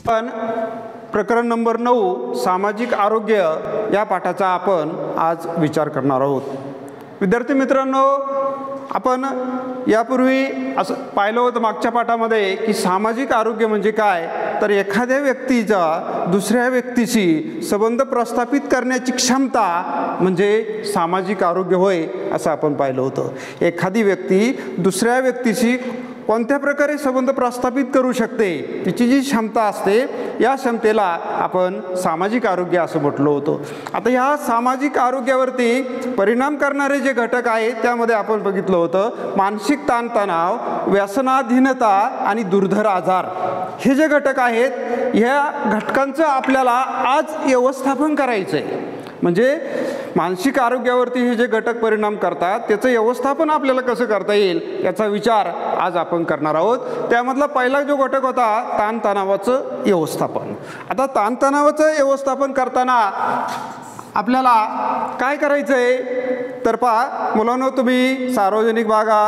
पण प्रकरण नंबर 9 सामाजिक आरोग्य या पाठाचा आपण आज विचार करणार आहोत. विद्यार्थी मित्रांनो, आपण यापूर्वी असं पाहिलं होतं मागच्या पाठामध्ये की सामाजिक आरोग्य म्हणजे काय, तर एखाद्या व्यक्तीचा दुसऱ्या व्यक्तीशी संबंध प्रस्थापित करण्याची क्षमता म्हणजे सामाजिक आरोग्य होय असं आपण पाहिलं होतं. एखादी व्यक्ती दुसऱ्या व्यक्तीशी कोणत्या प्रकारे संबंध प्रस्थापित करू शकते, तिची जी क्षमता असते या क्षमतेला आपण सामाजिक आरोग्य असं म्हटलं होतं. आता ह्या सामाजिक आरोग्यावरती परिणाम करणारे जे घटक आहेत त्यामध्ये आपण बघितलं होतं मानसिक ताणतणाव, व्यसनाधीनता आणि दुर्धर आजार. हे जे घटक आहेत ह्या घटकांचं आपल्याला आज व्यवस्थापन करायचं आहे. म्हणजे मानसिक आरोग्यावरती हे जे घटक परिणाम करतात त्याचं व्यवस्थापन आपल्याला कसं करता येईल याचा विचार आज आपण करणार आहोत. त्यामधला पहिला जो घटक होता ताणतणावाचं व्यवस्थापन. आता ताणतणावाचं व्यवस्थापन करताना आपल्याला काय करायचं आहे, तर पहा मुलांनो, तुम्ही सार्वजनिक भागा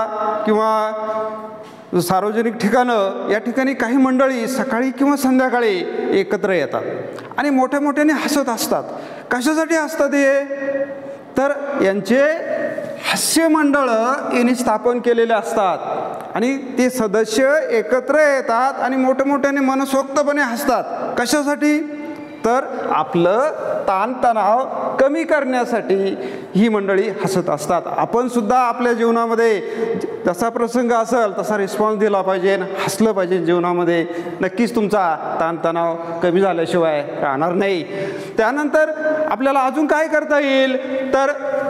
किंवा सार्वजनिक ठिकाणं या ठिकाणी काही मंडळी सकाळी किंवा संध्याकाळी एकत्र येतात आणि मोठ्या मोठ्याने हसत असतात. कशासाठी हसतात हे, तर यांचे हास्य मंडळ यांनी स्थापन केलेले असतात आणि ते सदस्य एकत्र येतात आणि मोठमोठ्याने मनसोक्तपणे हसतात. कशासाठी, तर आपलं ताणतणाव कमी करण्यासाठी ही मंडळी हसत असतात. आपण सुद्धा आपल्या जीवनामध्ये जसा प्रसंग असेल तसा रिस्पॉन्स दिला पाहिजे, हसलं पाहिजे जीवनामध्ये. नक्कीच तुमचा ताणतणाव कमी झाल्याशिवाय राहणार नाही. त्यानंतर आपल्याला अजून काय करता येईल, तर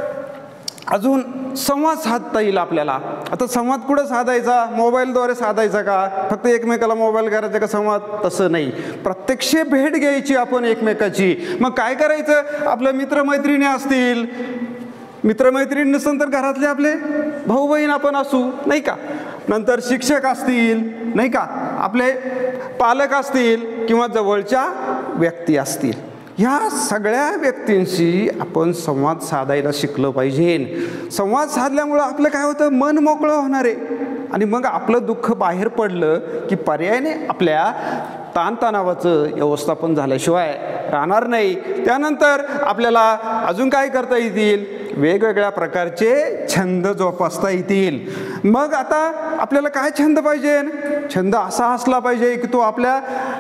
अजून संवाद साधता येईल आपल्याला. आता संवाद कुठं साधायचा, मोबाईलद्वारे साधायचा का, फक्त एकमेकाला मोबाईल करायचा का संवाद, तसं नाही. प्रत्यक्ष भेट घ्यायची आपण एकमेकाची. मग काय करायचं, आपल्या मित्रमैत्रिणी असतील, मित्रमैत्रिणी नसेल तर घरातले आपले भाऊ बहीण आपण असू, नाही का, नंतर शिक्षक असतील, नाही का, आपले पालक असतील किंवा जवळच्या व्यक्ती असतील, ह्या सगळ्या व्यक्तींशी आपण संवाद साधायला शिकलं पाहिजे. संवाद साधल्यामुळं आपलं काय होतं, मन मोकळं होणार आहे आणि मग आपलं दुःख बाहेर पडलं की पर्यायाने आपल्या ताणतणावाचं व्यवस्थापन झाल्याशिवाय राहणार नाही. त्यानंतर आपल्याला अजून काय करता येतील, वेगवेगळ्या प्रकारचे छंद जोपासता येतील. मग आता आपल्याला काय छंद पाहिजे, छंद असा असला पाहिजे की तो आपल्या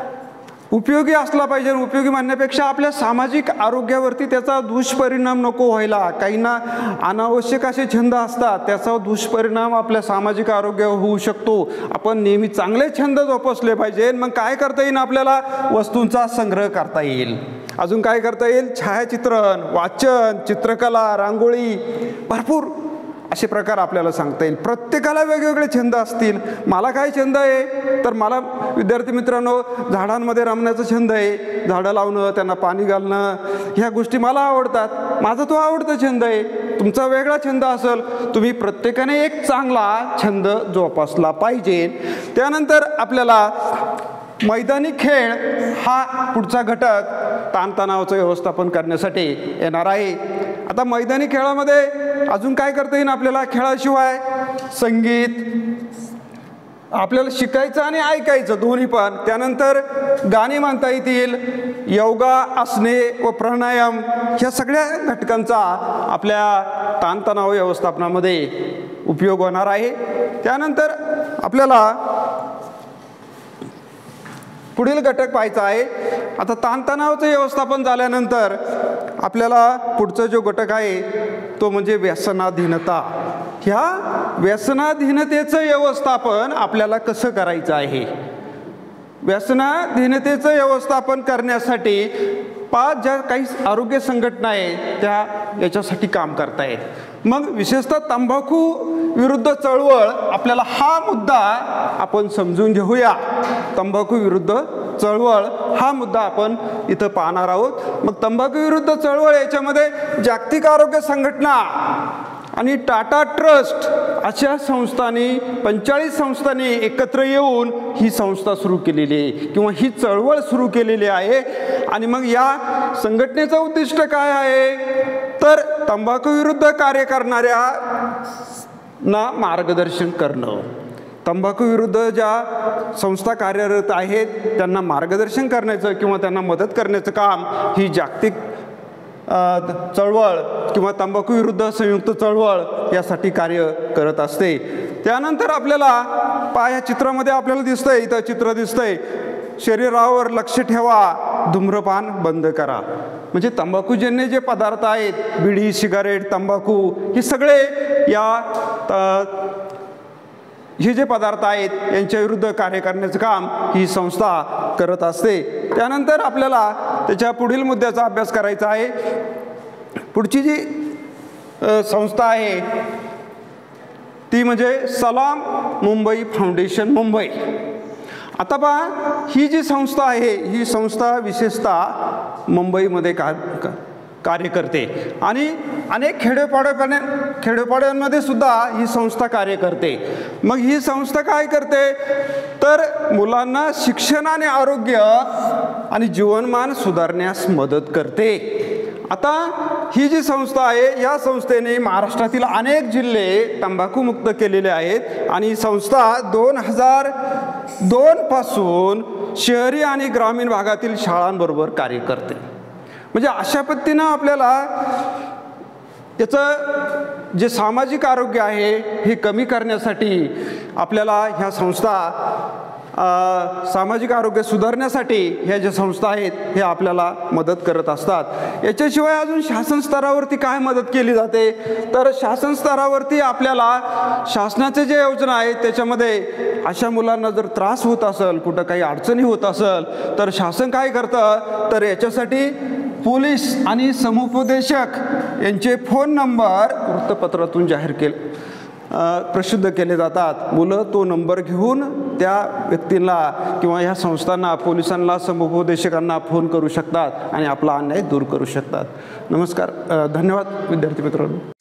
उपयोगी असला पाहिजे. उपयोगी म्हणण्यापेक्षा आपल्या सामाजिक आरोग्यावरती त्याचा दुष्परिणाम नको व्हायला. काहींना अनावश्यक असे छंद असतात, त्याचा दुष्परिणाम आपल्या सामाजिक आरोग्यावर होऊ शकतो. आपण नेहमी चांगले छंद जोपासले पाहिजे. मग काय करता येईल, आपल्याला वस्तूंचा संग्रह करता येईल. अजून काय करता येईल, छायाचित्रण, वाचन, चित्रकला, रांगोळी, भरपूर असे प्रकार आपल्याला सांगता येईल. प्रत्येकाला वेगवेगळे छंद असतील. मला काय छंद आहे, तर मला विद्यार्थी मित्रांनो झाडांमध्ये रमण्याचा छंद आहे. झाडं लावणं, त्यांना पाणी घालणं, ह्या गोष्टी मला आवडतात. माझा तो आवडता छंद आहे. तुमचा वेगळा छंद असेल. तुम्ही प्रत्येकाने एक चांगला छंद जोपासला पाहिजे. त्यानंतर आपल्याला मैदानी खेळ हा पुढचा घटक ताणतणावाचं व्यवस्थापन करण्यासाठी येणार आहे. आता मैदानी खेळामध्ये अजून काय करता येईल आपल्याला, खेळाशिवाय संगीत आपल्याला शिकायचं आणि ऐकायचं दोन्ही पण. त्यानंतर गाणी म्हणता येतील, योगा, आसने व प्राणायाम ह्या सगळ्या घटकांचा आपल्या ताणतणाव व्यवस्थापनामध्ये उपयोग होणार आहे. त्यानंतर आपल्याला पुढील घटक पाहायचा आहे. आता ताणतणावाचं व्यवस्थापन झाल्यानंतर आपल्याला पुढचा जो घटक आहे तो म्हणजे व्यसनाधीनता. ह्या व्यसनाधीनतेचं व्यवस्थापन आपल्याला कसं करायचं आहे. व्यसनाधीनतेचं व्यवस्थापन करण्यासाठी ज्या काही आरोग्य संघटना आहेत त्या याच्यासाठी काम करतायत. मग विशेषतः तंबाखू विरुद्ध चळवळ, आपल्याला हा मुद्दा आपण समजून घेऊया. तंबाखू विरुद्ध चळवळ हा मुद्दा आपण इथं पाहणार आहोत. मग तंबाखू विरुद्ध चळवळ याच्यामध्ये जागतिक आरोग्य संघटना आणि टाटा ट्रस्ट अशा संस्थांनी 45 संस्थांनी एकत्र येऊन ही संस्था सुरू केलेली आहे किंवा ही चळवळ सुरू केलेली आहे. आणि मग या संघटनेचं उद्दिष्ट काय आहे, तर तंबाखू विरुद्ध कार्य करणाऱ्यांना मार्गदर्शन करणं, तंबाखूविरुद्ध ज्या संस्था कार्यरत आहेत त्यांना मार्गदर्शन करण्याचं किंवा त्यांना मदत करण्याचं काम ही जागतिक चळवळ किंवा तंबाखूविरुद्ध संयुक्त चळवळ यासाठी कार्य करत असते. त्यानंतर आपल्याला या चित्रामध्ये आपल्याला दिसतंय, इथं चित्र दिसतंय, शरीरावर लक्ष ठेवा, धूम्रपान बंद करा. म्हणजे तंबाखूजन्य जे पदार्थ आहेत, बिडी, सिगारेट, तंबाखू, हे सगळे हे जे पदार्थ आहेत यांच्याविरुद्ध कार्य करण्याचं काम ही संस्था करत असते. त्यानंतर आपल्याला त्याच्या पुढील मुद्द्याचा अभ्यास करायचा आहे. पुढची जी संस्था आहे ती म्हणजे सलाम मुंबई फाउंडेशन मुंबई. आता पहा, ही जी संस्था आहे ही संस्था विशेषतः मुंबईमध्ये कार्य करते आणि अनेक खेड्यापाड्यांमध्ये सुद्धा ही संस्था कार्य करते. मग ही संस्था काय करते तर मुलांना शिक्षण आणि आरोग्य आणि जीवनमान सुधारण्यास मदत करते. आता ही जी संस्था आहे या संस्थेने महाराष्ट्रातील अनेक जिल्हे तंबाखूमुक्त केलेले आहेत आणि ही संस्था 2002 पासून शहरी आणि ग्रामीण भागातील शाळांबरोबर कार्य करते. म्हणजे अशा पद्धतीनं आपल्याला त्याचं जे सामाजिक आरोग्य आहे हे कमी करण्यासाठी आपल्याला ह्या संस्था सामाजिक आरोग्य सुधारण्यासाठी ह्या ज्या संस्था आहेत हे आपल्याला मदत करत असतात. याच्याशिवाय अजून शासन स्तरावरती काय मदत केली जाते तर शासन स्तरावरती आपल्याला शासनाचे जे योजना आहेत त्याच्यामध्ये अशा मुलांना जर त्रास होत असेल, कुठं काही अडचणी होत असेल तर शासन काय करतं तर याच्यासाठी पोलीस आणि समुपदेशक यांचे फोन नंबर वृत्तपत्रातून प्रसिद्ध केले जातात. मुलं तो नंबर घेऊन त्या व्यक्तींना किंवा ह्या संस्थांना, पोलिसांना, समुपदेशकांना फोन करू शकतात आणि आपला अन्याय दूर करू शकतात. नमस्कार, धन्यवाद विद्यार्थी मित्रांनो.